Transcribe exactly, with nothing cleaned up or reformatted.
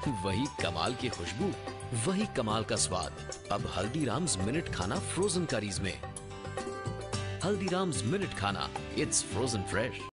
वही कमाल की खुशबू, वही कमाल का स्वाद, अब Haldiram's minute Khana frozen curries में। Haldiram's minute Khana, it's frozen fresh.